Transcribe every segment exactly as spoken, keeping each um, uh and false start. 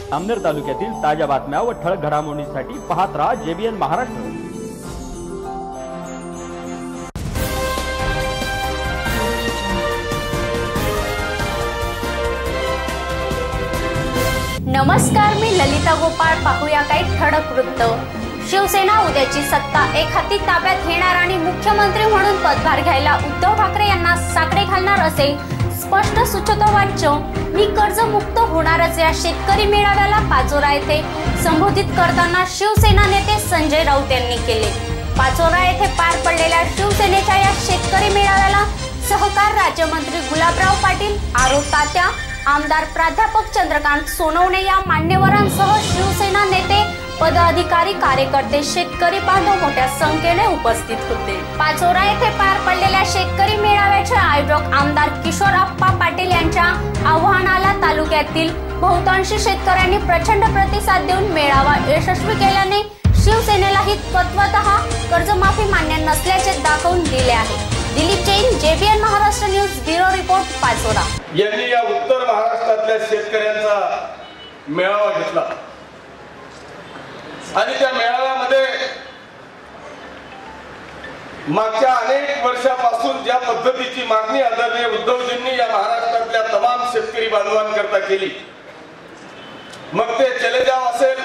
अमनेर तालुक्यातील ताज्या बातम्या व ठळक घडामोडींसाठी पाहत राहा जेबीएन महाराष्ट्र। नमस्कार, मी ललिता गोपाळ। पाहूया काही ठळक वृत्त। शिवसेना उद्याची सत्ता एक हाती ताब्यात घेणार आणि मुख्यमंत्री म्हणून पदभार घ्यायला उद्धव ठाकरे यांना साकडे घालणार असे स्पष्ट सूचनावाच्य मी कर्जमुक्त होणारच या शेतकरी मेळाव्याला पाचोरा येथे संबोधित करताना शिवसेना नेते संजय राऊत यांनी केले। पाचोरा येथे पार पडलेल्या शिवसेनेच्या या शेतकरी मेळाव्याला सहकार राज्यमंत्री गुलाबराव पाटील, आरोप तात्या, आमदार प्राध्यापक चंद्रकांत सोनवणे या मान्यवरांसह शिवसेना नेते, पदाधिकारी, कार्यकर्ते, शेतकरी बांधव मोठ्या संख्येने उपस्थित होते। पाचोरा येथे पार पडलेल्या शेतकरी मेळाव्याचे आयोजक आमदार किशोरप्पा पाटील यांच्या आवाहनाला तालुक्यातील बहुतांशी शेतकऱ्यांनी प्रचंड प्रतिसाद देऊन मेळावा यशस्वी केल्याने शिवसेनेलाही तत्वतः कर्जमाफी मान्य नसल्याचे दाखवून दिले आहे। Dilip Jain, JBN Maharashtra news bureau report, Pachora. यांनी या उत्तर महाराष्ट्रातल्या शेतकऱ्यांचा मेळावा घेतला आणि त्या मेळाव्यामध्ये मागच्या अनेक वर्षापासून ज्या पद्धतीची मागणी आदरणीय उद्धवजींनी या महाराष्ट्रातल्या तमाम शेतकरी बांधवांकरता केली, मग ते चले जाव असेल,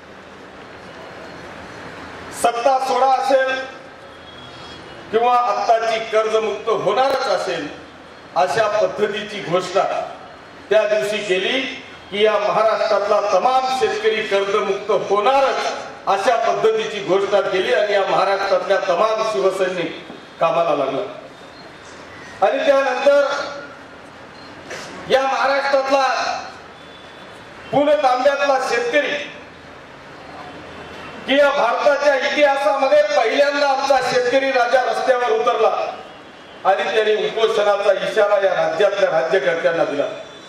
सत्ता सोडा असेल किंवा आत्ताची कर्जमुक्त होणारच असेल, अशा पद्धतीची घोषणा त्या दिवशी केली की या महाराष्ट्रातला तमाम शेतकरी कर्जमुक्त होणारच अशा पद्धतीची घोषणा केली आणि या महाराष्ट्रातल्या तमाम शिवसैनिक कामाला लागला। आणि त्यानंतर या महाराष्ट्रातला पूर्ण तांब्यातला शेतकरी की या भारताच्या इतिहासामध्ये पहिल्यांदा आमचा शेतकरी राजा रस्त्यावर उतरला आणि त्यांनी उपोषणाचा इशारा या राज्यातल्या राज्यकर्त्यांना दिला।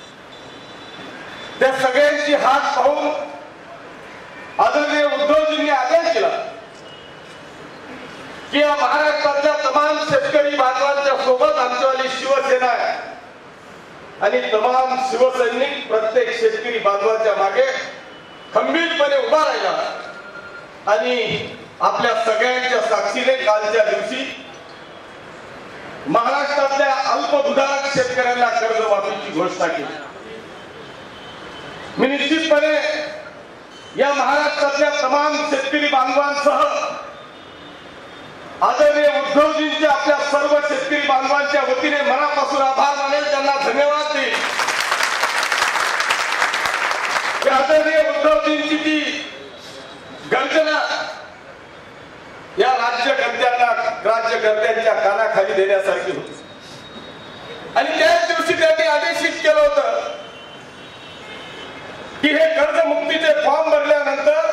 त्या सगळ्यांची हात पाहून आदरणीय उद्धवजींनी आदेश केला की या महाराष्ट्रातल्या तमाम शेतकरी बांधवांच्या सोबत आमच्यावाली शिवसेना आहे आणि तमाम शिवसैनिक प्रत्येक शेतकरी बांधवाच्या मागे खंबीरपणे उभा राहिला आणि आपल्या सगळ्यांच्या साक्षीने कालच्या दिवशी महाराष्ट्रातल्या अल्पभूधारक शेतकऱ्यांना कर्जमाफीची घोषणा केली। मी निश्चितपणे या महाराष्ट्रातल्या तमाम शेतकरी बांधवांसह आदरणीय उद्धवजींचे आपल्या सर्व शेतकरी बांधवांच्या वतीने मनापासून आभार मानेल, त्यांना धन्यवाद देईल। आदरणीय उद्धवजींची ती गर्जना या राज्यकर्त्यांना राज्यकर्त्यांच्या कानाखाली देण्यासारखी होती आणि त्याच दिवशी त्यांनी आदेशित केलं होतं की हे कर्जमुक्तीचे फॉर्म भरल्यानंतर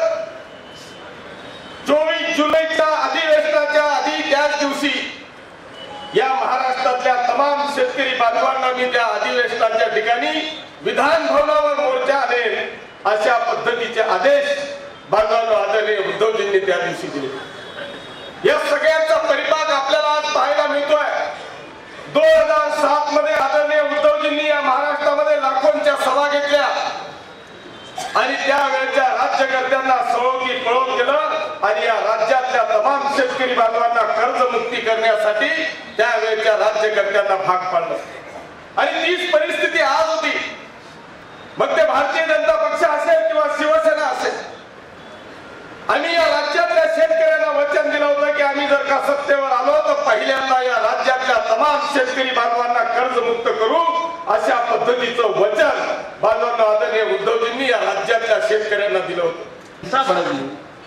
चोवीस जुलैच्या अधिवेशनाच्या आधी त्याच दिवशी या महाराष्ट्रातल्या तमाम शेतकरी बांधवांना मी त्या अधिवेशनाच्या ठिकाणी विधान भवनावर मोर्चा आणेल अशा पद्धतीचे आदेश बांधवांना आदरणीय उद्धवजींनी त्या दिवशी दिले। या सगळ्यांचा परिपाक आपल्याला आज पाहायला मिळतोय। दोन हजार सात मध्ये आदरणीय उद्धवजींनी या महाराष्ट्रामध्ये लाखोंच्या सभा घेतल्या आणि त्यावेळेच्या राज्यकर्त्यांना सळोकी पळवून केलं आणि या राज्यातल्या तमाम शेतकरी बांधवांना कर्जमुक्ती करण्यासाठी त्यावेळेच्या राज्यकर्त्यांना भाग पाडलं आणि तीच परिस्थिती आज होती। मग ते भारतीय जनता पक्ष असेल किंवा शिवसेना असेल, आम्ही या राज्यातल्या शेतकऱ्यांना वचन दिलं होतं की आम्ही जर का सत्तेवर आलो तर पहिल्यांदा या राज्यातल्या तमाम शेतकरी बांधवांना कर्जमुक्त करू, अशा पद्धतीचं वचन बांधवांना आदरणीय उद्धवजींनी या राज्यातल्या शेतकऱ्यांना दिलं होतं।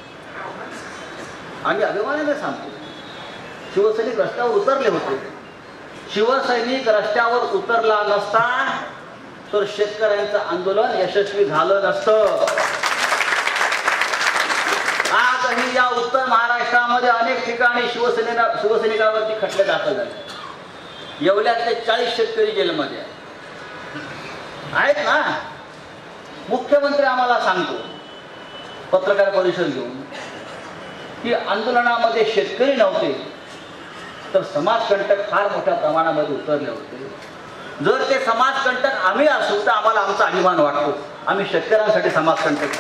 आम्ही अभिमानाने सांगतो, शिवसैनिक रस्त्यावर उतरले होते। शिवसैनिक रस्त्यावर उतरला नसता तर शेतकऱ्यांचं आंदोलन यशस्वी झालं नसतं। आजही या उत्तर महाराष्ट्रामध्ये अनेक ठिकाणी शिवसेनेला शिवसैनिकांवरती खटले दाखल झाले। येवल्यातले चाळीस शेतकरी जेलमध्ये आहेत ना। मुख्यमंत्री आम्हाला सांगतो पत्रकार परिषद घेऊन की आंदोलनामध्ये शेतकरी नव्हते तर समाजकंटक फार मोठ्या प्रमाणामध्ये उतरले होते। जर ते समाजकंटक आम्ही असू तर आम्हाला आमचा अभिमान वाटतो, आम्ही शेतकऱ्यांसाठी समाजकंटक.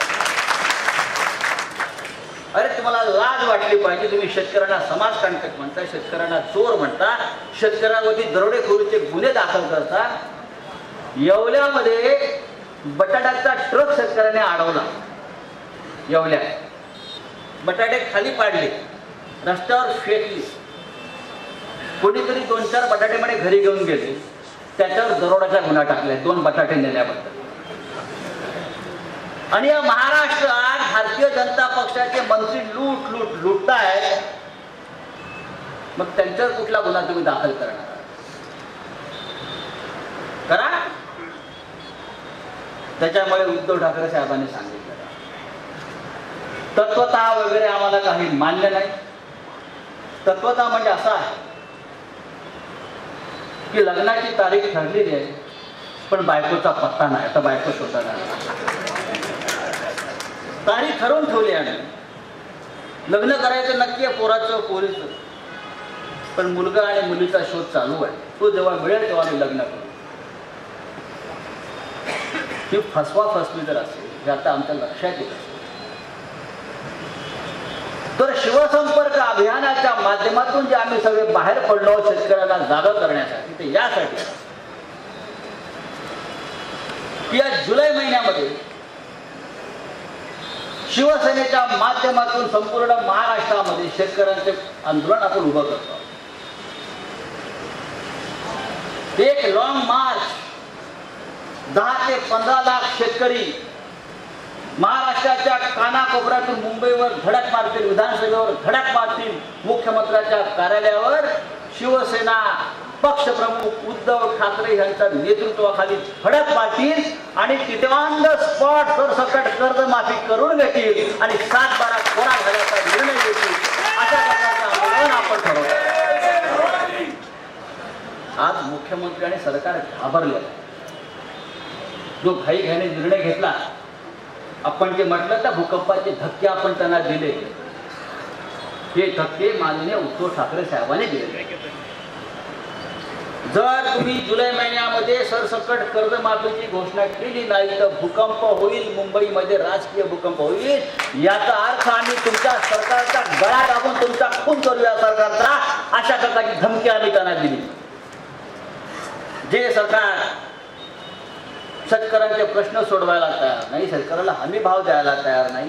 अरे तुम्हाला लाज वाटली पाहिजे, तुम्ही शेतकऱ्यांना समाजकंटक म्हणता, शेतकऱ्यांना चोर म्हणता, शेतकऱ्यांवरती दरोडेखोरीचे गुन्हे दाखल करता. येवल्यामध्ये बटाट्याचा ट्रक शेतकऱ्याने अडवला. येवल्या बटाटे खाली पाडले, रस्त्यावर फेकले, कोणीतरी दोन चार बटाटे मध्ये घरी घेऊन गेले, त्याच्यावर दरोड्याचा गुन्हा टाकलाय दोन बटाटे नेल्याबद्दल. आणि या महाराष्ट्रात भारतीय जनता पक्षाचे मंत्री लूट लूट लुटतायत, मग त्यांच्यावर कुठला गुन्हा तुम्ही दाखल करणार? करा. त्याच्यामुळे उद्धव ठाकरे साहेबांनी सांगितलं तत्वतः वगैरे आम्हाला काही मान्य नाही. तत्वतः म्हणजे असा आहे की लग्नाची तारीख ठरलेली आहे, पण बायकोचा पत्ता नाही. आता बायको शोधायला तारीख ठरवून ठेवली आहे, लग्न करायचं नक्की आहे पोराचं पोरीचं, पण मुलगा आणि मुलीचा शोध चालू आहे. तो जेव्हा मिळेल तेव्हा मी लग्न करू. ही फसवा फसवी जर असेल, हे आता आमच्या लक्षात येत असेल, तर शिवसंपर्क अभियानाच्या माध्यमातून जे आम्ही सगळे बाहेर पडलो शेतकऱ्यांना जागा करण्यासाठी, ते यासाठी की या जुलै महिन्यामध्ये शिवसेनेच्या माध्यमातून संपूर्ण महाराष्ट्रामध्ये शेतकऱ्यांचे आंदोलन आपण उभं करतो. एक लॉंग मार्च, दहा ते पंधरा लाख शेतकरी महाराष्ट्राच्या कानाकोपऱ्यातून मुंबईवर धडक मारतील, विधानसभेवर धडक मारतील, मुख्यमंत्र्यांच्या कार्यालयावर शिवसेना पक्षप्रमुख उद्धव ठाकरे यांच्या नेतृत्वाखाली धडक मारतील आणि तिथे ऑन द स्पॉट सरसकट कर्जमाफी करून घेतील आणि सात बारा कोरा झाल्याचा निर्णय घेतील. अशा प्रकारचं आंदोलन आपण ठरवलं. आज मुख्यमंत्री आणि सरकार घाबरले. जो घाई घाईने निर्णय घेतला, आपण जे म्हटलं त्या भूकंपाचे धक्के आपण त्यांना दिले, हे धक्के माननीय उद्धव ठाकरे साहेबांनी दिले. जर तुम्ही जुलै महिन्यामध्ये सरसकट कर्जमाफीची घोषणा केली नाही तर भूकंप होईल, मुंबईमध्ये राजकीय भूकंप होईल. याचा अर्थ आम्ही तुमच्या सरकारचा गळा दाबून तुमचा खून करूया सरकारचा, अशा प्रकारची धमकी आम्ही त्यांना दिली. जे सरकार शेतकऱ्यांचे प्रश्न सोडवायला तयार नाही, शेतकऱ्याला हमी भाव द्यायला तयार नाही,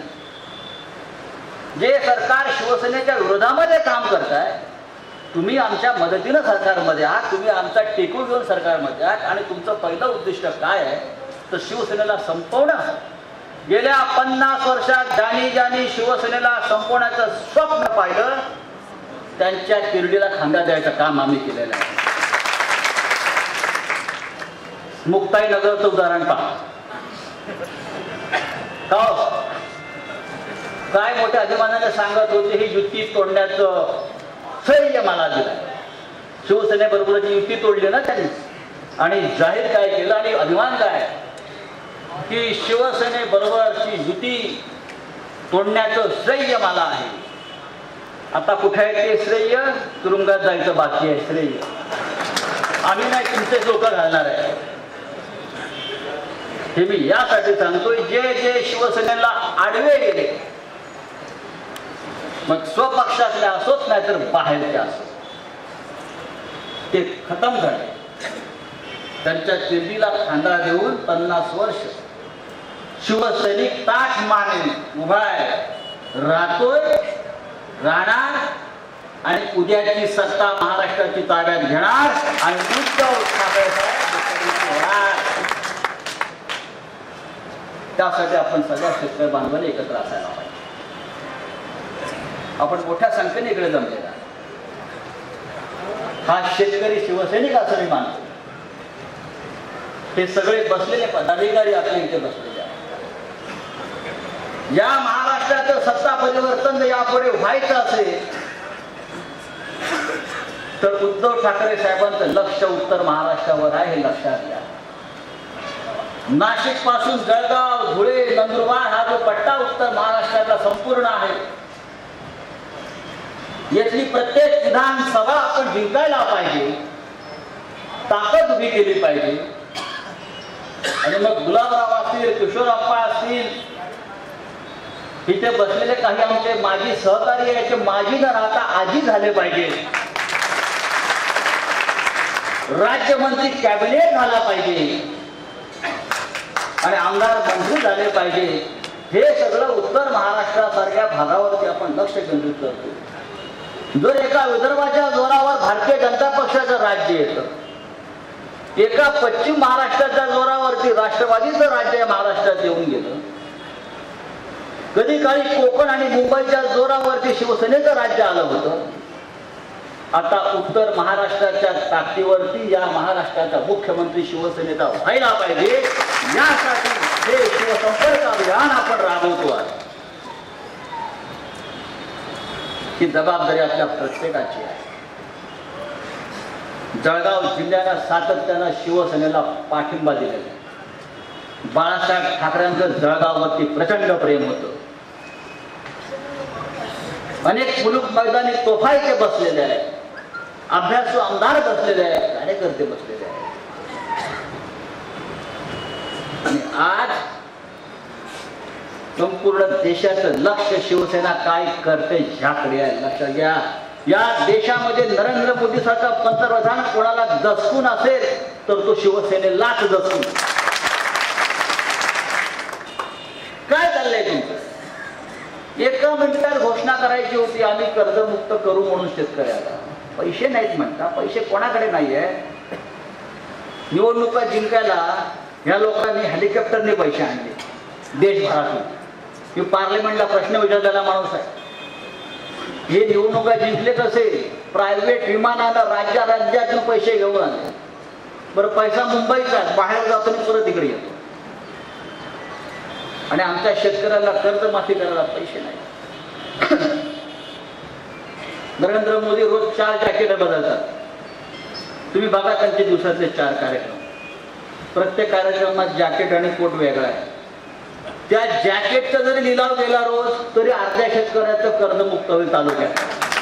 जे सरकार शिवसेनेच्या विरोधामध्ये काम करताय, तुम्ही आमच्या मदतीनं सरकारमध्ये आहात, तुम्ही आमचा टेकू घेऊन सरकारमध्ये आहात आणि तुमचं पहिलं उद्दिष्ट काय आहे तर शिवसेनेला संपवणं. गेल्या पन्नास वर्षात ज्यांनी ज्यांनी शिवसेनेला संपवण्याचं स्वप्न पाहिलं त्यांच्या तिरडीला खांदा द्यायचं काम आम्ही केलेलं आहे. मुक्ताई नगरचं उदाहरण पहा. काय मोठ्या अभिमानाने सांगत होते ही युती तोडण्याचं श्रेय मला दिलं. शिवसेनेबरोबरची युती तोडली ना त्यांनी, आणि जाहीर काय केलं आणि अभिमान काय की शिवसेनेबरोबरची युती तोडण्याचं श्रेय मला आहे. आता कुठे आहे ते श्रेय? तुरुंगात जायचं बाकी आहे श्रेय. आम्ही नाही, तुमचे लोक घालणार आहे. हे मी यासाठी सांगतोय, जे जे शिवसेनेला आडवे गेले, मग स्वपक्षातले असोत नाही तर बाहेरचे असो, ते खतम झाले. त्यांच्या तिरडीला खांदा देऊन पन्नास वर्ष शिवसैनिक ताठ माने उभा आहे, राहतोय, राहणार आणि उद्याची सत्ता महाराष्ट्राची ताब्यात घेणार आणि उद्धव ठाकरे त्यासाठी आपण सगळ्या शेतकरी बांधवांनी एकत्र असायला पाहिजे. आपण मोठ्या संख्येने इकडे जमलेला हा शेतकरी शिवसैनिक असं मी मानतो. हे सगळे बसलेले पदाधिकारी आपल्या इथे बसलेले आहेत. या महाराष्ट्राचं सत्ता परिवर्तन यापुढे व्हायचं असेल तर उद्धव ठाकरे साहेबांचं लक्ष उत्तर महाराष्ट्रावर आहे, हे लक्षात घ्या. नाशिक पासून जळगाव, धुळे, नंदुरबार हा जो पट्टा उत्तर महाराष्ट्राचा संपूर्ण आहे, यातली प्रत्येक विधानसभा आपण जिंकायला पाहिजे ताकद उभी केली पाहिजे. आणि मग गुलाबराव असतील, किशोरप्पा असतील, इथे बसलेले काही आमचे माजी सहकारी याचे माजी न राहता आजी झाले पाहिजे. राज्यमंत्री कॅबिनेट झाला पाहिजे आणि आमदार मंत्री झाले पाहिजे. हे सगळं उत्तर महाराष्ट्रासारख्या भागावरती आपण लक्ष केंद्रित करतो. जर एका विदर्भाच्या जोरावर भारतीय जनता पक्षाचं राज्य येतं, एका पश्चिम महाराष्ट्राच्या जोरावरती राष्ट्रवादीचं राज्य महाराष्ट्रात येऊन गेलं, कधी काळी कोकण आणि मुंबईच्या जोरावरती शिवसेनेचं राज्य आलं होतं, आता उत्तर महाराष्ट्राच्या ताकदीवरती या महाराष्ट्राचा मुख्यमंत्री शिवसेनेचा व्हायला पाहिजे. यासाठी हे शिवसंपर्क अभियान आपण राबवतो आहे. ही जबाबदारी आपल्या प्रत्येकाची आहे. जळगाव जिल्ह्याला सातत्यानं शिवसेनेला पाठिंबा दिलेला आहे. बाळासाहेब ठाकरेंचं जळगाववरती प्रचंड प्रेम होतं. अनेक मुलूक मैदानी तोफा इथे बसलेले आहेत, अभ्यासू आमदार बसलेले आहेत, कार्यकर्ते बसलेले आहेत. आणि आज संपूर्ण देशाचं लक्ष शिवसेना काय करते ह्याकडे आहे. लक्षात घ्या, या देशामध्ये नरेंद्र मोदी सारखा पंतप्रधान कोणाला दचकून असेल तर तो शिवसेनेलाच दचकून. काय चाललंय तुमचं? एका मिनिटात घोषणा करायची होती, आम्ही कर्जमुक्त करू म्हणून शेतकऱ्याला. पैसे नाहीत म्हणता. पैसे कोणाकडे नाहीये. निवडणुका जिंकायला या लोकांनी हेलिकॉप्टरने पैसे आणले देशभरातून. मी पार्लमेंटला प्रश्न विचारलेला माणूस आहे. हे निवडणुका जिंकले कसे? प्रायव्हेट विमानानं राज्या राज्यातून पैसे घेऊन आले. बरं, पैसा मुंबईचा बाहेर जातो आणि परत इकडे येतो. आणि आमच्या शेतकऱ्याला कर्जमाफी करायला पैसे नाही. नरेंद्र मोदी रोज चार जॅकेट बदलतात. तुम्ही बघा त्यांचे दिवसातले चार कार्यक्रम. प्रत्येक कार्यक्रमात जॅकेट आणि कोट वेगळा आहे. त्या जॅकेटचा जरी लिलाव केला रोज तरी अर्ध्या शेतकऱ्याचं कर्जमुक्त होईल तालुक्यात.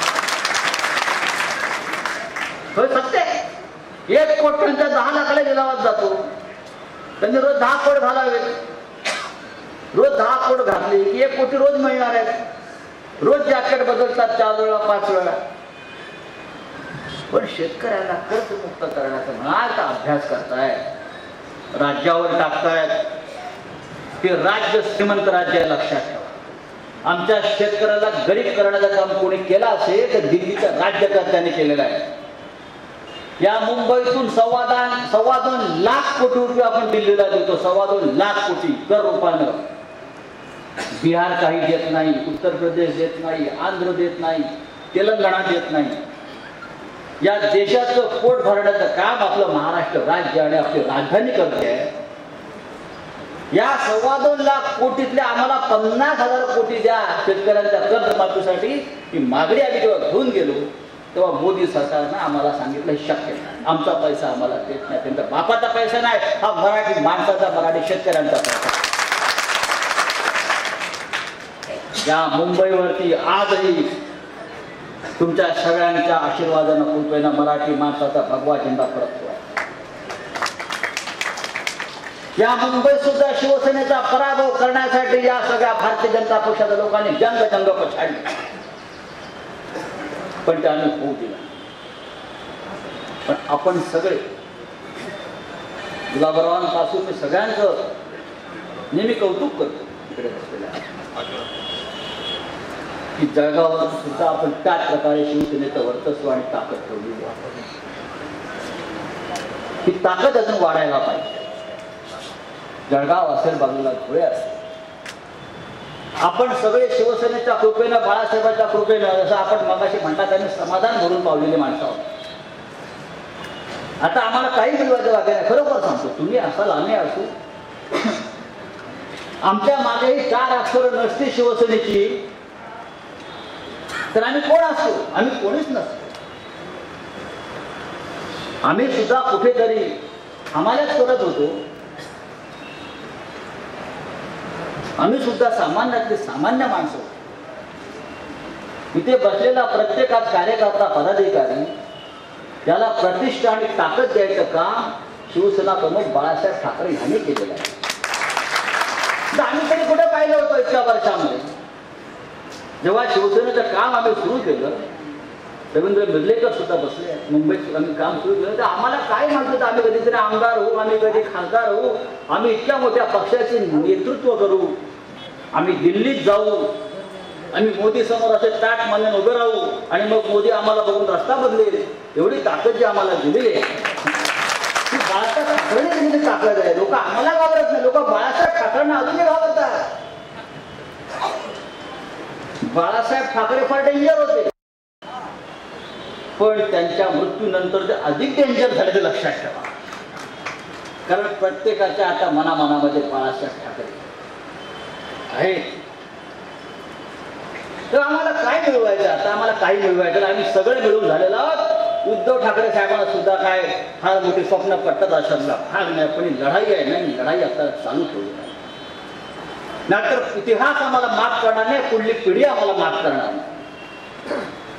होय, सत्य. एक कोट त्यांच्या दहा लाखाला लिलावात जातो. त्यांनी रोज दहा कोट घालावेत. रोज दहा कोट घातले की एक कोटी रोज मिळणार आहेत. रोज जॅकेट बदलतात, चार वेळा पाच वेळा. पण शेतकऱ्याला कर्जमुक्त करण्याचा म्हणाचा अभ्यास करताय, राज्यावर टाकतायत. ते राज्य श्रीमंत राज्य आहे, लक्षात ठेवा. आमच्या शेतकऱ्याला गरीब करण्याचं काम कोणी केलं असेल तर दिल्लीच्या राज्यकर्त्यांनी केलेलं आहे. या मुंबईतून सव्वा दोन सव्वा दोन लाख कोटी रुपये आपण दिल्लीला देतो. सव्वा दोन लाख कोटी कर रुपयानं. बिहार काही देत नाही, उत्तर प्रदेश देत नाही, आंध्र देत नाही, तेलंगणा देत नाही. या देशाचं पोट भरण्याचं काम आपलं महाराष्ट्र राज्य आणि आपली राजधानी करते. या सव्वा दोन लाख कोटीतल्या आम्हाला पन्नास हजार कोटी द्या शेतकऱ्यांच्या कर्जमाफीसाठी. ही मागणी आम्ही जेव्हा घेऊन गेलो तेव्हा मोदी सरकारनं आम्हाला सांगितलं शक्य नाही, आमचा पैसा आम्हाला देत नाही. त्यांचा बापाचा पैसा नाही, हा मराठी माणसाचा, मराठी शेतकऱ्यांचा पैसा. या मुंबईवरती आजही तुमच्या सगळ्यांच्या आशीर्वादानं कृपेनं मराठी माणसाचा भगवा झेंडा फडकतो. या मुंबईत सुद्धा शिवसेनेचा पराभव करण्यासाठी या सगळ्या भारतीय जनता पक्षाच्या लोकांनी जंग जंग पछाडली, पण त्याने होऊ दिला. पण आपण सगळे गुलाबरावांपासून मी सगळ्यांचं नेहमी कौतुक करतो इकडे बसलेल्या की जळगावात सुद्धा आपण त्याच प्रकारे शिवसेनेचं वर्चस्व आणि ताकद ठेवलेली आहे. ही ताकद अजून वाढायला पाहिजे. जळगाव असेल, बाजूला धुळे असेल, आपण सगळे शिवसेनेच्या कृपेनं, बाळासाहेबांच्या कृपेनं, जसं आपण मगाशी म्हणता त्यांनी समाधान भरून पावलेले माणसं आहोत. आता आम्हाला काही मिळवायचं वाटत नाही. खरोखर सांगतो, तुम्ही असाल, आम्ही असू, आमच्या मागेही चार अक्षर नसते शिवसेनेची तर आम्ही कोण असतो? आम्ही कोणीच नसतो. आम्ही सुद्धा कुठेतरी आम्हालाच करत होतो. आम्ही सुद्धा सामान्यातले सामान्य माणसं. इथे बसलेला प्रत्येकात कार्यकर्ता, पदाधिकारी त्याला प्रतिष्ठा आणि ताकद द्यायचं काम शिवसेना प्रमुख बाळासाहेब ठाकरे यांनी केलेलं आहे. आम्ही तरी कुठे पाहिलं होतं इतक्या वर्षामध्ये. जेव्हा शिवसेनेचं काम आम्ही सुरू केलं, रवींद्र मिर्लेकर सुद्धा बसले, मुंबईत आम्ही काम सुरू केलं, तर आम्हाला काय म्हणतो, आम्ही कधीतरी आमदार होऊ, आम्ही कधी खासदार होऊ, आम्ही इतक्या मोठ्या पक्षाचे नेतृत्व करू, आम्ही दिल्लीत जाऊ, आम्ही मोदी समोर असे ताट मानून उभे राहू आणि मग मोदी आम्हाला बघून रस्ता बदलेल, एवढी ताकद जी आम्हाला दिली आहे ती बाळासाहेब ठाकरेने दिलेली ताकद आहे. लोक आम्हाला घाबरत नाही, लोक बाळासाहेब ठाकरेंना अजूनही घाबरतात. बाळासाहेब ठाकरे फार डेंजर होते, पण त्यांच्या मृत्यूनंतर ते अधिक डेंजर झाले ते लक्षात ठेवा. कारण प्रत्येकाच्या आता मनामनामध्ये बाळासाहेब ठाकरे आहेत. तर आम्हाला काय मिळवायचं, आता आम्हाला काही मिळवायचं, आम्ही सगळे मिळून झालेलो आहोत. उद्धव ठाकरे साहेबांना सुद्धा काय फार मोठी स्वप्न पटत अशातला फार नाही, पण लढाई आहे नाही, लढाई आता चालू ठेवली नाही. नाहीतर इतिहास आम्हाला माफ करणार नाही, पुढली पिढी आम्हाला माफ करणार नाही.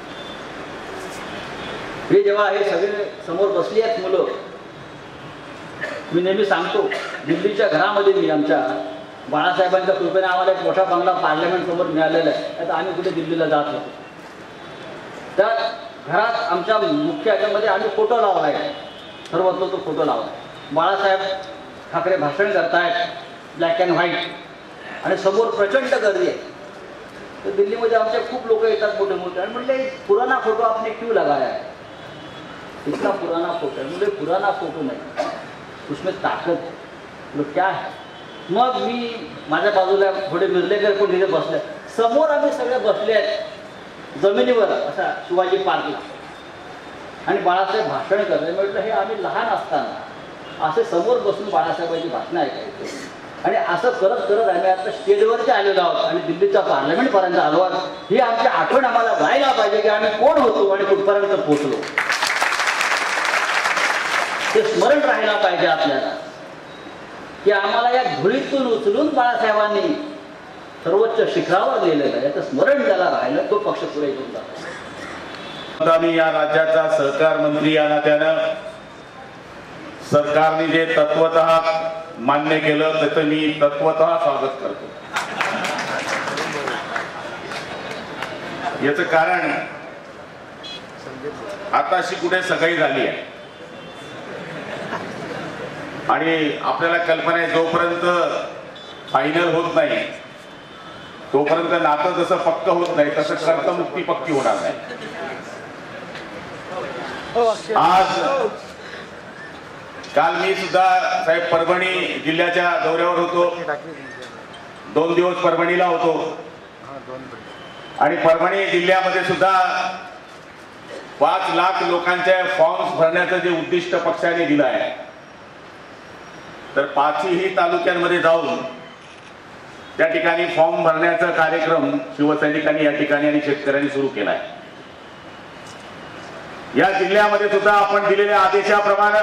हे जेव्हा हे सगळे समोर बसली आहेत मुलं, मी नेहमी सांगतो, दिल्लीच्या घरामध्ये मी आमच्या बाळासाहेबांच्या कृपेने आम्हाला एक मोठा बंगला पार्लमेंट समोर मिळालेला आहे. आता आम्ही कुठे दिल्लीला जात होतो, त्या घरात आमच्या मुख्य ह्याच्यामध्ये आम्ही फोटो लावला आहे, सर्वत्र तो फोटो लावला आहे. बाळासाहेब ठाकरे भाषण करतायत ब्लॅक अँड व्हाईट, आणि समोर प्रचंड गर्दी आहे. तर दिल्लीमध्ये आमचे खूप लोक येतात मोठे मोठे, आणि म्हटले पुराना फोटो आपने क्यों लगाया है, इतना पुराना फोटो है. म्हणजे पुराना फोटो नाही, उसमें ताकद लोक क्या है. मग मी माझ्या बाजूला थोडे मिर्लेकर कोण तिथे बसले, समोर आम्ही सगळे बसले आहेत जमिनीवर असा शिवाजी पार्कला, आणि बाळासाहेब भाषण करते. म्हटलं हे आम्ही लहान असताना असे समोर बसून बाळासाहेबांची भाषणं ऐकायची, आणि असं करत करत आम्ही आता स्टेजवरचे आलेलो आहोत आणि दिल्लीच्या पार्लमेंटपर्यंत आलो आहोत. ही आमची आठवण आम्हाला व्हायला पाहिजे की आम्ही कोण होतो आणि कुठपर्यंत पोहोचलो, ते स्मरण राहायला पाहिजे आपल्याला, की आम्हाला या धुळीतून उचलून बाळासाहेबांनी सर्वोच्च शिखरावर नेलेलं आहे. तर स्मरण ज्याला राहिलं तो पक्ष पुढे घेऊन जातो. आम्ही या राज्याचा सहकार मंत्री या नात्यानं सरकारने जे तत्वतः मान्य केलं त्याचं मी तत्वतः स्वागत करतो. याचं कारण आताशी कुठे सगळी झाली आहे, आणि आपल्याला कल्पना आहे जोपर्यंत फायनल होत नाही तोपर्यंत नातं जसं पक्क होत नाही तसं कर्तमुक्ती पक्की होणार नाही. आज काल मी सुद्धा साहेब परभणी जिल्ह्याच्या दौऱ्यावर होतो, दोन दिवस परभणीला होतो, आणि परभणी जिल्ह्यामध्ये सुद्धा पाच लाख लोकांच्या फॉर्म्स भरण्याचं जे उद्दिष्ट पक्षाने दिलं आहे, तर पाचही तालुक्यांमध्ये जाऊन त्या ठिकाणी फॉर्म भरण्याचा कार्यक्रम शिवसैनिकांनी या ठिकाणी आणि शेतकऱ्यांनी सुरू केला आहे. या जिल्ह्यामध्ये सुद्धा आपण दिलेल्या आदेशाप्रमाणे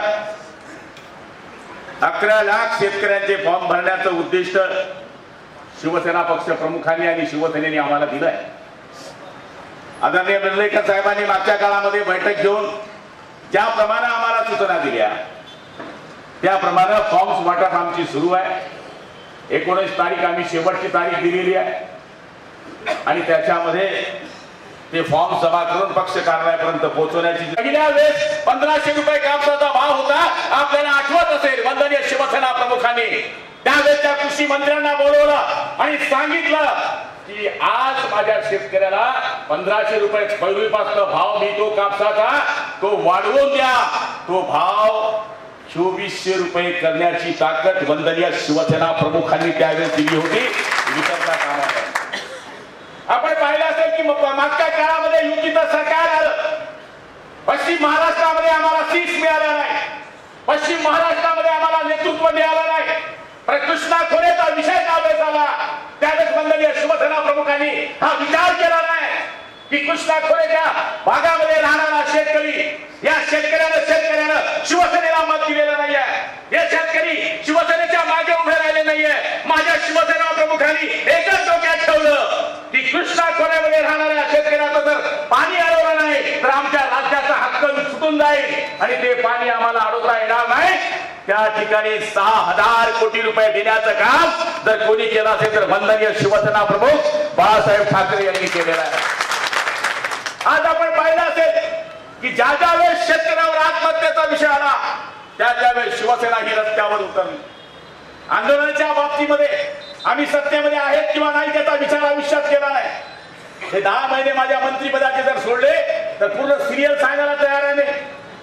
अकरा लाख शेतकऱ्यांचे फॉर्म भरण्याचं उद्दिष्ट शिवसेना पक्ष प्रमुखांनी आणि शिवसेनेने आम्हाला दिलं आहे. आदरणीय मिर्लेकर साहेबांनी मागच्या काळामध्ये बैठक घेऊन ज्याप्रमाणे आम्हाला सूचना दिल्या त्याप्रमाणे फॉर्म्स वाटप आमची सुरू आहे. एकोणीस तारीख आम्ही शेवटची तारीख दिलेली आहे, आणि त्याच्यामध्ये ते फॉर्म जमा करून पक्ष कार्यालयापर्यंत पोहोचवण्याची. पहिल्या वेळेस पंधराशे रुपये कापसाचा भाव होता, आपल्याला आठवत असेल वंदनीय शिवसेना प्रमुखांनी त्यावेळेस त्या कृषी मंत्र्यांना बोलवलं आणि सांगितलं की आज माझ्या शेतकऱ्याला पंधराशे रुपये पूर्वीपासून भाव मिळतो कापसाचा, तो वाढवून द्या, तो भाव चोवीसशे रुपये करण्याची ताकद वंदनीय शिवसेना प्रमुखांनी त्यावेळेस दिली होती. विसरता कामा नये. आपण पाहिलं असेल की मागच्या काळामध्ये युतीचं सरकार आलं, पश्चिम महाराष्ट्रामध्ये आम्हाला सीट्स मिळाल्या नाही, पश्चिम महाराष्ट्रामध्ये आम्हाला नेतृत्व मिळालं नाही. कृष्णा खोरेचा विषय त्यावेळेस आला, त्यावेळेस वंदनीय शिवसेना प्रमुखांनी हा विचार केला नाही की कृष्णा खोरेच्या भागामध्ये राहणारा शेतकरी, या शेतकऱ्यानं शेतकऱ्यानं शिवसेनेला मत दिलेलं नाहीये, हे शेतकरी शिवसेनेच्या मागे उभे राहिले नाहीये. माझ्या शिवसेना प्रमुखांनी एकच डोक्यात ठेवलं की कृष्णा खोऱ्यामध्ये राहणाऱ्या शेतकऱ्याचं जर पाणी आलं नाही तर आमच्या राज्याचा हक्क सुटून जाईल आणि ते पाणी आम्हाला अडवता येणार नाही. त्या ठिकाणी सहा हजार कोटी रुपये देण्याचं काम जर कोणी केलं असेल तर वंदनीय शिवसेना प्रमुख बाळासाहेब ठाकरे यांनी केलेलं आहे. आज आपण पाहिलं असेल की ज्या ज्या वेळेस शेतकऱ्यावर आत्महत्येचा विषय आला त्या त्यावेळेस शिवसेना ही रस्त्यावर उतरली. आंदोलनाच्या बाबतीमध्ये आम्ही सत्तेमध्ये आहेत किंवा नाही त्याचा विचार आयुष्यात केला नाही. हे दहा महिने माझ्या मंत्रिपदाचे जर सोडले तर पूर्ण सिरियल सांगायला तयार आहे. नाही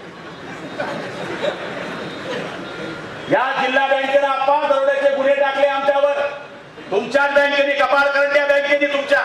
या जिल्हा बँकेनं आपा दरोड्याचे गुन्हे टाकले आमच्यावर. तुमच्याच बँकेने कपाळ करंट्या बँकेने तुमच्या.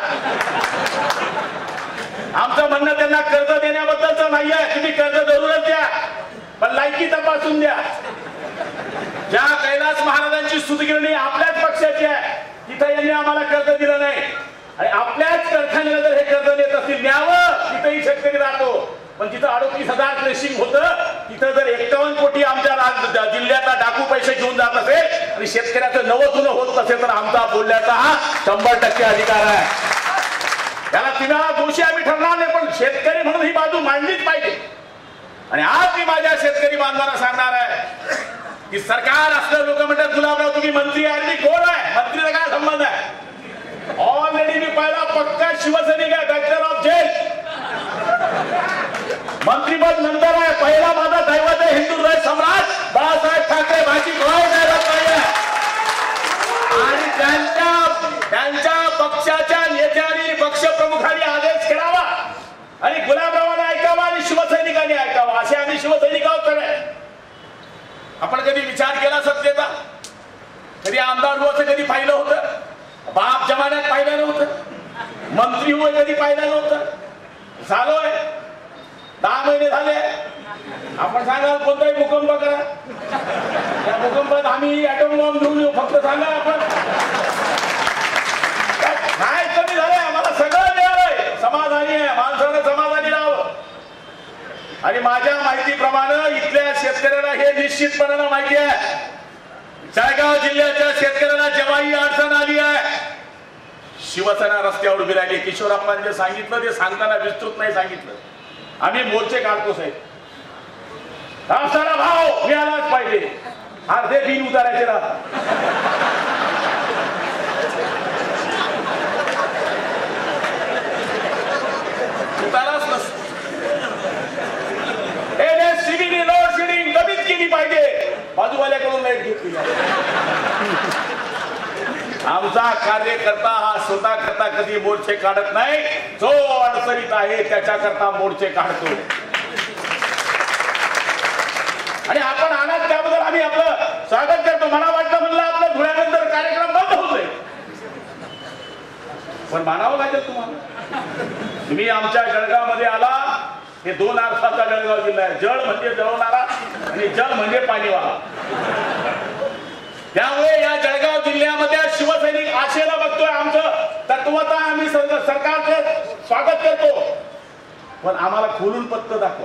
आमचं म्हणणं त्यांना कर्ज देण्याबद्दलचं नाही आहे. तुम्ही कर्ज जरूरच द्या पण लायकी तपासून द्या. ज्या कैलास महाराजांची सुतगिरणी आपल्याच पक्षाची आहे तिथं यांनी आम्हाला कर्ज दिलं नाही आणि आपल्याच कारखान्याला जर हे कर्ज देत असतील न्यावं तिथंही शेतकरी राहतो. पण तिथं अडोतीस हजार क्रेशिंग होतं तिथं जर एक्कावन्न कोटी आमच्या जिल्ह्यातला डाकू पैसे घेऊन जात असेल आणि शेतकऱ्याचं नवं जुनं होत असेल तर आमचा बोलण्याचा हा शंभर टक्के अधिकार आहे. त्याला तिला दोषी आम्ही ठरणार नाही पण शेतकरी म्हणून ही बाजू मांडलीच पाहिजे. आणि आज मी माझ्या शेतकरी बांधवांना सांगणार आहे की सरकार असलं लोक म्हणतात गुलाबराव तुम्ही मंत्री आहे. मी कोण आहे? मंत्रीचा काय संबंध आहे? ऑलरेडी मी पहिला पक्का शिवसैनिक आहे. Bachelor of jail. मंत्रीपद नंतर आहे. पहिला माझा दैवत आहे हिंदू हृदय सम्राट बाळासाहेब ठाकरे. माझी कोणाही दैवत नाही आहे. आणि त्यांच्या त्यांच्या पक्षाच्या नेत्यांनी पक्षप्रमुखांनी आदेश करावा आणि गुलाबरावांनी ऐकावा आणि शिवसैनिकांनी ऐकावा. असे आम्ही शिवसैनिक आहोत. आपण कधी विचार केला सत्तेचा? कधी आमदार हो असं कधी पाहिलं होतं? बाप जमान्यात पाहिलं नव्हतं. मंत्री होय कधी पाहिलं नव्हतं. झालोय दहा महिने झाले. आपण सांगा कोणताही भूकंप करा त्या भूकंपात आम्ही ॲटम बॉम्ब घेऊन येऊ फक्त सांगा. आपण काय कमी झालंय? आम्हाला सगळं मिळालंय. समाधानी आहे. माणसानं समाधानी राहावं. आणि माझ्या माहितीप्रमाणे इथल्या शेतकऱ्याला हे निश्चितपणानं माहिती आहे. जळगाव जिल्ह्याच्या शेतकऱ्याला जेव्हाही अडचण आली आहे शिवसेना रस्त्यावर उभी राहिली. किशोरप्पांनी जे सांगितलं ते सांगताना विस्तृत नाही सांगितलं. आम्ही मोर्चे काढतो साहेब. कापसाला भाव मिळालाच पाहिजे. अर्धे बिन उतारायचे राहतात. उताराच नसतो. एनएससीबीने लोड शेडिंग कमीच केली पाहिजे. बाजूवाल्याकडून लाईट घेतली. आमचा कार्यकर्ता हा स्वतः करता कधी मोर्चे काढत नाही. जो अडचणीत आहे त्याच्याकरता मोर्चे काढतो. आणि आपण आलात त्याबद्दल आम्ही आपलं स्वागत करतो. मला वाटतं म्हणलं आपलं धुळ्यानंतर कार्यक्रम बंद होतोय पण मानावं लागेल तुम्हाला. तुम्ही आमच्या जळगावमध्ये आला. हे दोन अर्थाचा जळगाव जिल्हा आहे. जळ म्हणजे जळवणारा आणि जल म्हणजे पाणीवाला. त्यामुळे या जळगाव जिल्ह्यामध्ये शिवसैनिक आशेला बघतोय. आमचं तत्वता आम्ही सरकारचं स्वागत करतो पण आम्हाला खोलून पत्त दाखवा.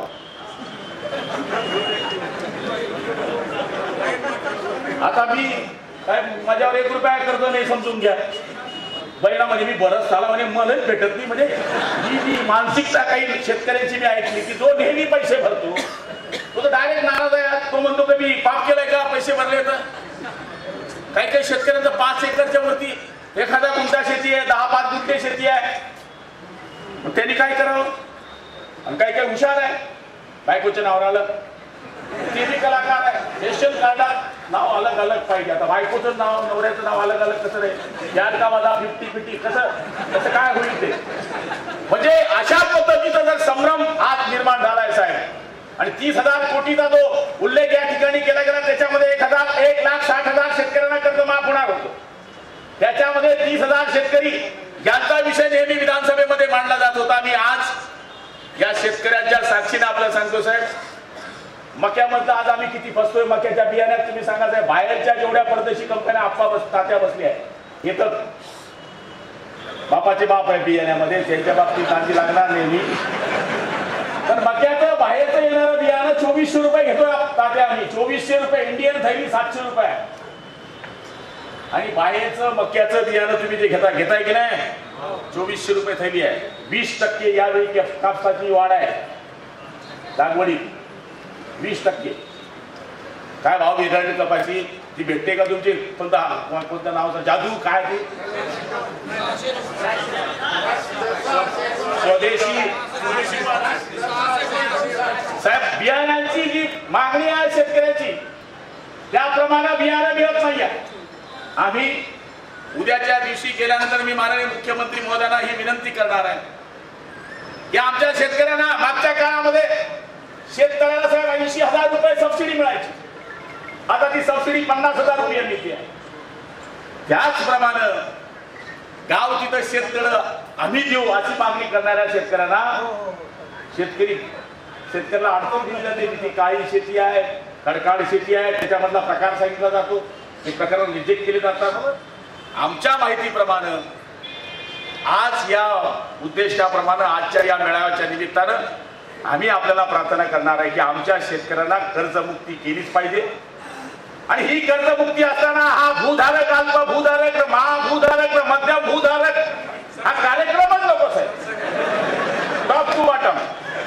आता मी काय माझ्यावर एक रुपया कर्ज नाही समजून घ्या. बहिणा म्हणजे मी बरंच झाला म्हणे मनच भेटत नाही. म्हणजे ही जी मानसिकता काही शेतकऱ्यांची मी ऐकली की जो नेहमी पैसे भरतो तो तर डायरेक्ट नाराज आहे. तो म्हणतो की मी पाप केलाय का पैसे भरले तर. काही काही शेतकऱ्यांचं पाच एकरच्या वरती एखादा गुंठा शेती आहे. दहा पाच गुंठे शेती आहे. त्यांनी काय करावं? आणि काही काही हुशार आहे. बायकोच्या नावावर आलं ते बी कलाकार आहे. रेशन कार्डात नाव अलग अलग पाहिजे. आता बायकोचं नाव नवऱ्याचं नाव अलग अलग कसं रे? यात का माझा फिफ्टी फिफ्टी कसं कसं काय होईल ते? म्हणजे अशा पद्धतीचा जर संभ्रम आज निर्माण झालाय साहेब आणि तीस हजार कोटीचा जो उल्लेख या ठिकाणी केला गेला त्याच्यामध्ये एक हजार एक लाख साठ हजार शेतकऱ्यांना कर्ज माफ होणार होतं. त्याच्यामध्ये तीस हजार शेतकरी यांचा विषय नेहमी विधानसभेमध्ये मांडला जात होता. मी आज या शेतकऱ्यांच्या साक्षीने आपल्याला सांगतो साहेब मक्यामधलं आज आम्ही किती फसतोय. मक्याच्या बियाण्यात तुम्ही सांगा साहेब बाहेरच्या जेवढ्या परदेशी कंपन्या आप्पा बस तात्या बसल्या आहेत येतात. बापाचे बाप आहे बियाण्यामध्ये त्यांच्या बाबतीत काळजी लागणार नेहमी. पण मक्याचं बाहेरचं येणारं बियाणं चोवीसशे रुपये घेतोय तात्या आम्ही. चोवीसशे रुपये इंडियन थैली सातशे रुपये आणि बाहेरचं मक्याचं बियाणं तुम्ही जे घेता घेताय की नाही चोवीसशे रुपये थैली आहे. वीस टक्के यावेळी कापसाची वाढ आहे लागवडीत. वीस टक्के काय भाव विधान कपाशी ती भेटते का तुमची? कोणता कोणतं नाव जादू काय ते स्वदेशी साहेब बियाण्यांची जी मागणी आहे शेतकऱ्याची त्याप्रमाणे बियाणं मिळत नाहीये. आम्ही उद्याच्या दिवशी गेल्यानंतर मी माननीय मुख्यमंत्री महोदयांना ही विनंती करणार आहे की आमच्या शेतकऱ्यांना मागच्या काळामध्ये शेतकऱ्याला साहेब ऐंशी हजार रुपये सबसिडी मिळायची, आता ती सबसिडी पन्नास हजार रुपये मिळते. त्याचप्रमाणे गाव तिथं शेततळं आम्ही देऊ अशी मागणी करणाऱ्या शेतकऱ्यांना शेतकरी शेतकऱ्याला अडचण दिली जाते. तिथे काळी शेती आहे, खडकाळ शेती आहे, त्याच्यामधला प्रकार सांगितला जातो, ते प्रकार रिजेक्ट केले जातात. आमच्या माहितीप्रमाणे आज या उद्देशाप्रमाणे आजच्या या मेळाव्याच्या निमित्तानं आम्ही आपल्याला प्रार्थना करणार आहे की आमच्या शेतकऱ्यांना कर्जमुक्ती केलीच पाहिजे. आणि ही कर्जमुक्ती असताना हा भूधारक, अल्प भूधारक, महाभूधारक, मध्यम भूधारक हा कार्यक्रमच नको साहेब, टॉप टू बॉटम.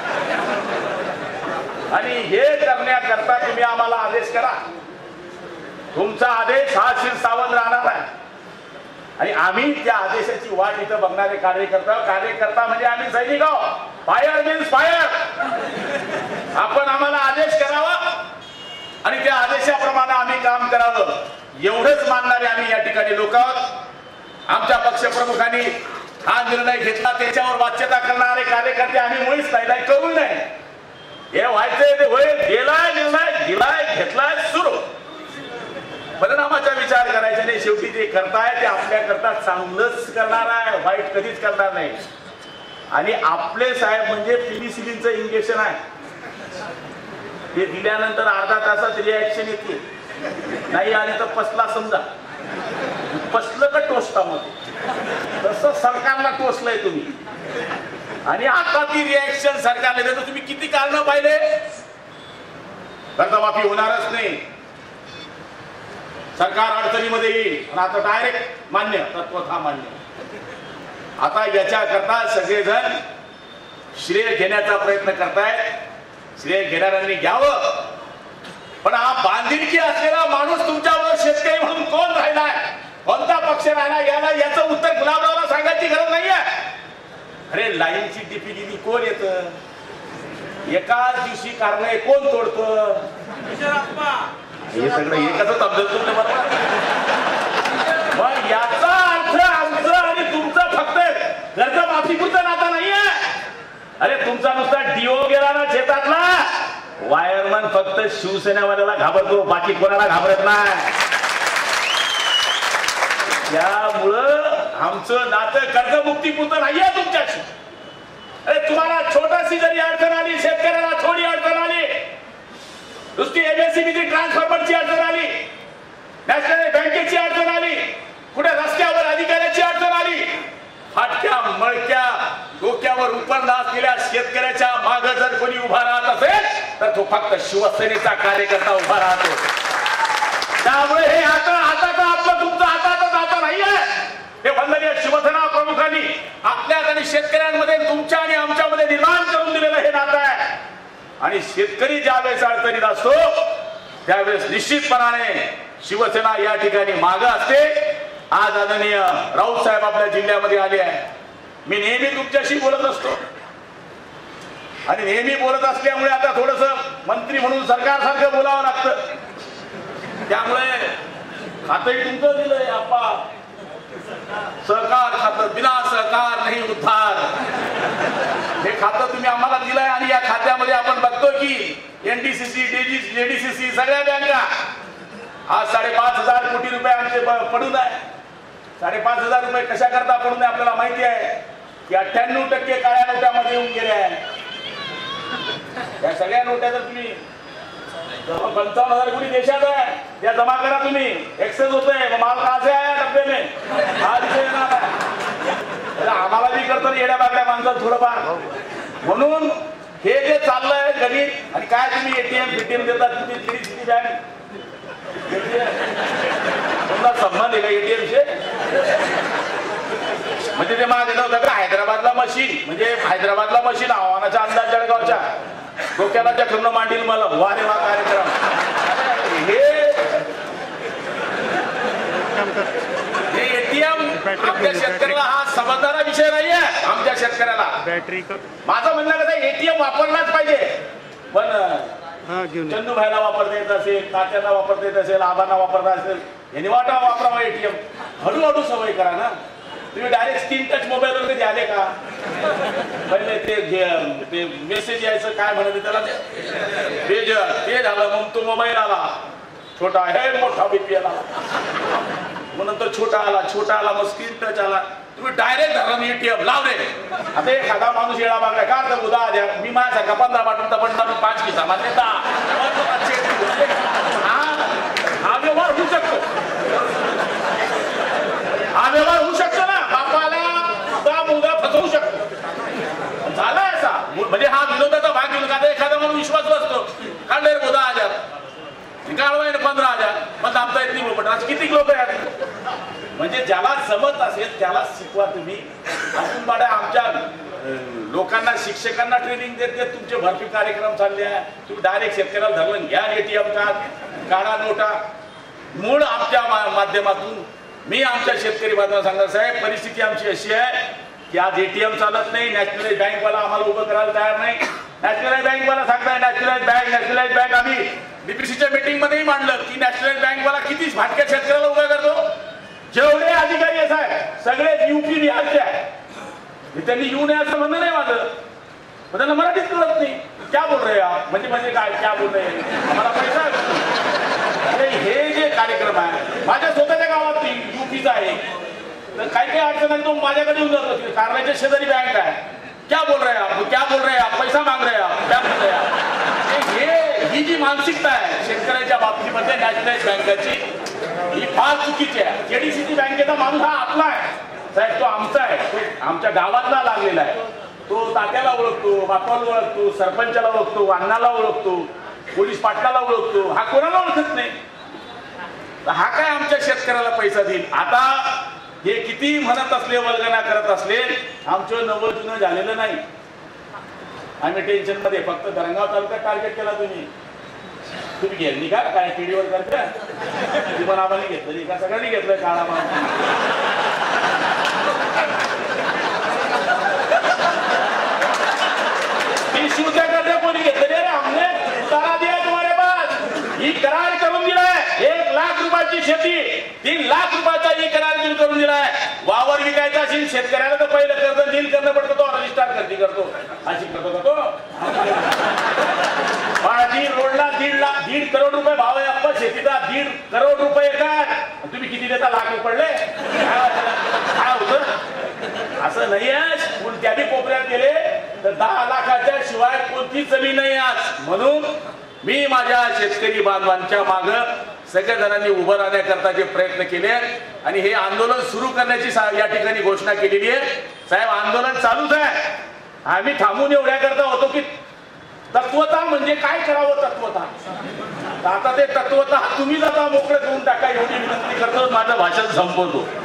आणि हे करण्याकरता तुम्ही आम्हाला आदेश करा. तुमचा आदेश हा शिरसावत राहणार आहे आणि आम्ही त्या आदेशाची वाट इथं बघणारे कार्यकर्ता कार्यकर्ता म्हणजे आम्ही सैनिक आहोत. Fire means fire. आपण आम्हाला आदेश करावा आणि त्या आदेशाप्रमाणे आम्ही काम करावं एवढंच मानणारे आम्ही या ठिकाणी लोक आहोत. आमच्या पक्षप्रमुखांनी हा निर्णय घेतला त्याच्यावर वाच्यता करणारे कार्यकर्ते आम्ही मुळीच नाही, करू नये. हे व्हायचंय ते होईल. गेलाय निर्णय, दिलाय, घेतलाय, सुरू. परिणामाचा विचार करायचा नाही. शेवटी जे करताय ते आपल्या करता चांगलंच करणार आहे, वाईट कधीच करणार नाही. आणि आपले साहेब म्हणजे पेनिसिलिनचं इंजेक्शन आहे, ते दिल्यानंतर अर्धा तासात रिॲक्शन येते. नाही आली तर पसला समजा, पसलं का टोचतामध्ये, तसं सरकारला टोचलंय तुम्ही. आणि आता ती रिॲक्शन सरकारने देतो. तुम्ही किती कारणं पाहिले, कर्जमाफी होणारच नाही, सरकार अडचणीमध्ये येईल. आता डायरेक्ट मान्य, तत्वतः मान्य. आता याच्याकरता सगळेजण श्रेय घेण्याचा प्रयत्न करतायत. श्रेय घेणाऱ्यांनी घ्यावं, पण हा बांधिलकी असलेला माणूस तुमच्याबरोबर शेतकरी म्हणून कोण राहिलाय, कोणता पक्ष राहिला, याला याचं उत्तर गुलाबरावला सांगायची गरज नाहीये. अरे लाईनची टिपी दिली कोण येत, एकाच दिवशी कारण कोण तोडतं, हे सगळं एकच समजत. मग याचा अर्थ आमचं आणि तुमचं फक्त कर्जमाफीपुरतं नाता नाहीये. अरे तुमचा नुसता डीओ गेला ना शेतातला, वायरमन फक्त शिवसेनेवाल्याला घाबरतो, बाकी कोणाला घाबरत नाही. त्यामुळं आमचं नातं कर्जमुक्तीपुरतं नाहीये तुमच्याशी. अरे तुम्हाला छोटाशी जरी अडचण आली, शेतकऱ्याला थोडी अडचण आली, नुसती एमएससीबीची ट्रान्सफॉर्मरची अडचण आली, नॅशनल बँकेची अडचण आली, कुठे रस्त्यावर अधिकाऱ्याची अडचण आली, फाटक्या मळक्या डोक्यावर उपरला असलेल्या शेतकऱ्याच्या मागे जर कोणी उभा राहत असेल तर तो फक्त शिवसेनेचा कार्यकर्ता उभा राहतो. त्यामुळे हे आता हाताचं आपलं तुमचं हाताचं नातं नाहीये. हे वंदनीय शिवसेना प्रमुखांनी आपल्यात आणि शेतकऱ्यांमध्ये तुमच्या आणि आमच्यामध्ये निर्माण करून दिलेलं हे नातं आहे. आणि शेतकरी ज्यावेळेस अडचणीत असतो त्यावेळेस निश्चितपणाने शिवसेना या ठिकाणी मागे असते. आज आदरणीय राऊत साहेब आपल्या जिल्ह्यामध्ये आले आहे. मी नेहमी तुमच्याशी बोलत असतो आणि नेहमी बोलत असल्यामुळे आता थोडस मंत्री म्हणून सरकारसारखं बोलावं लागतं. त्यामुळे खातंही तुमचं दिलंय आप्पा, सहकार खातं, बिना सहकार नाही उद्धार. हे खातं तुम्ही आम्हाला दिलंय आणि या खात्यामध्ये आपण बघतो की एनडीसीसी, जेडीसीसी सगळ्या बँका आज साडेपाच हजार कोटी रुपये आमचे पडून आहे. साडेपाच हजार रुपये कशा करता पडून आहे आपल्याला माहिती आहे की अठ्ठ्याण्णव टक्के काळ्या नोट्यामध्ये येऊन गेले आहे. या सगळ्या नोट्या जर तुम्ही पंचावन्न हजार कोटी देशात आहे त्या जमा करा तुम्ही, एक्सेस होतोय, माल कहासे आहे डब्बे में आज आम्हाला बी करतो येड्या बागड्या माणसात थोडंफार. म्हणून हे जे चाललंय गणित आणि काय तुम्ही एटीएम बीटीएम देतात, तुम्ही सिटी बँक तुमचा संबंध आहे का एटीएमचे? म्हणजे ते मागे नव्हतं का हैदराबादला मशीन, म्हणजे हैदराबादला मशीन आव्हानाच्या अंदाज जळगावच्या डोक्याला जखम मांडील मला वारे वा कार्यक्रम हे एटीएम आमच्या शेतकऱ्याला हा समजणारा विषय नाहीये. आमच्या शेतकऱ्याला बॅटरी माझं म्हणणं कसं एटीएम वापरलाच पाहिजे, पण चंदू भाईला वापरता येत असेल, तात्याला वापरता येत असेल, आबांना वापरता असेल, यांनी वाटा वापरावा एटीएम. हळूहळू सवय करा ना. तुम्ही डायरेक्ट स्क्रीन टच मोबाईल वर कधी आले का? पहिले ते ते मेसेज यायचं काय म्हणायचं त्याला ते ते झालं, मग तो मोबाईल आला छोटा, हे मोठा बीपीएल आला, मग नंतर छोटा आला, छोटा आला, मग स्क्रीन टच आला. तुम्ही डायरेक्ट धरला एटीएम लाव रे. आता एखादा माणूस येळा मागला का तर उदा द्या, मी माझ्यासारखा पंधरा पाठवून पण पाच किसा माझे दहा, हा व्यवहार होऊ शकतो. हा व्यवहार होऊ शकतो ना. बापाला मुलगा मुलगा फसवू शकतो. झाला असा म्हणजे हा विनोदाचा भाग घेऊन का एखादा म्हणून विश्वास बसतो काढले रे दहा हजार काढवाय पंधरा हजार मग दाबता येत नाही. पण किती लोक आहेत म्हणजे ज्याला जमत असेल त्याला शिकवा तुम्ही. अजून बाड्या आमच्या लोकांना शिक्षकांना ट्रेनिंग देते. तुमचे भरपूर कार्यक्रम चालले आहे. तुम्ही डायरेक्ट शेतकऱ्याला धरलं घ्या एटीएम कार्ड काढा नोटा. मूळ आमच्या माध्यमातून मी आमच्या शेतकरी बांधवांना सांगणार साहेब परिस्थिती आमची अशी आहे की आज एटीएम चालत नाही. नॅशनलाइज बँकवाला आम्हाला उभं करायला तयार नाही. नॅशनलाइज बँकवाला सांगताय नॅशनलाइज बँक नॅशनलाइज बँक. आम्ही डीपीसीच्या मीटिंग मध्येही मांडलं की नॅशनलाइज बँकवाला किती भाटक्या शेतकऱ्याला उभा करतो. जेवढे अधिकारी आहे साहेब सगळे युपी बिहारचे आहे. त्यांनी येऊ नये असं म्हणणं नाही माझं, पण त्यांना मराठीच कळत नाही. क्या बोल रहे आप म्हणजे म्हणजे काय क्या बोल रहे आम्हाला पैसा. हे जे कार्यक्रम आहे माझ्या स्वतःच्या गावात युपीचा आहे तर काही काही अडचण आहे तो माझ्याकडे येऊन जातो. कारल्याच्या शेजारी बँक आहे. क्या बोल रहे आप क्या बोल रहे आप पैसा माग रहे आप क्या बोल रहे आप. हे ही जी मानसिकता आहे शेतकऱ्याच्या बाबतीमध्ये नॅशनलाइज बँकेची ही फार चुकीची आहे. जेडीसीची बँकेचा माणूस हा आपला आहे साहेब, तो आमचा आहे, तो आमच्या गावातला लागलेला आहे. तो तात्याला ओळखतो, बापाला ओळखतो, सरपंचाला ओळखतो, अण्णाला ओळखतो, पोलीस पाटलाला ओळखतो. हा कोणाला ओळखत नाही. हा काय आमच्या शेतकऱ्याला पैसा देईल. आता हे किती म्हणत असले वर्गना करत असले आमचं नवं जुनं झालेलं नाही. आम्ही टेन्शन मध्ये फक्त धरणगाव तालुक्यात टार्गेट केला. तुम्ही तुम्ही घेतली का काय टीडीवर करता ती पण आम्हाला घेतली का सगळ्यांनी घेतलं काळा ती शिवत्या करता कोणी घेतलं रे. हमने उतारा दिया तुम्हारे पास. ही करार करून दिलाय एक लाख रुपयाची शेती तीन लाख रुपयाचा ही करार करून दिलाय. वावर विकायचा असेल शेतकऱ्याला तर पहिलं कर्ज नील करणं पडतं. तो रजिस्टर खरेदी करतो अशी करतो का तो. रोडला दीड लाख दीड करोड रुपये भाव आहे अप्पा शेतीचा. दीड करोड रुपये काय तुम्ही किती देता लाख पडले काय होतं असं नाही आहे. त्याही कोपऱ्यात गेले तर दहा लाखाच्या शिवाय कोणती जमीन नाही आज. म्हणून मी माझ्या शेतकरी बांधवांच्या माग सगळ्या जणांनी उभं राहण्याकरता प्रयत्न केले आणि हे आंदोलन सुरू करण्याची या ठिकाणी घोषणा केलेली आहे. साहेब आंदोलन चालूच आहे. आम्ही थांबून एवढ्याकरता होतो की तत्वता म्हणजे काय करावं. तत्वता आता ते तत्वता तुम्ही आता मोकळं करून टाका एवढी विनंती करतो. माझं भाषण संपवतो.